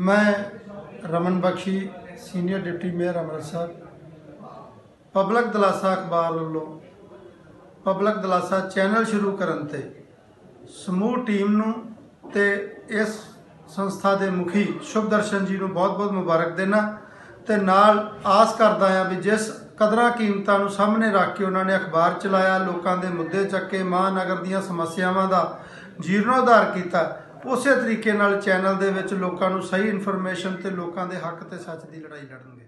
मैं Raman Bakshi senior deputy mayor Amritsar public दलासा अखबार वालों पब्लिक दलासा चैनल शुरू करन ते समूह टीम नूं ते इस संस्था के मुखी शुभ दर्शन जी नूं बहुत बहुत मुबारक देना ते नाल आस करदा हां भी जिस कदरां कीमतां नूं सामने रख के उन्होंने अखबार चलाया, लोगों के मुद्दे चक्के, महानगर दीयां समस्यावां दा जीर्णोद्धार किया, उस तरीके नाल चैनल दे विच लोकां नूं सही इनफॉर्मेशन ते लोकां दे हक ते सच की लड़ाई लड़नगे।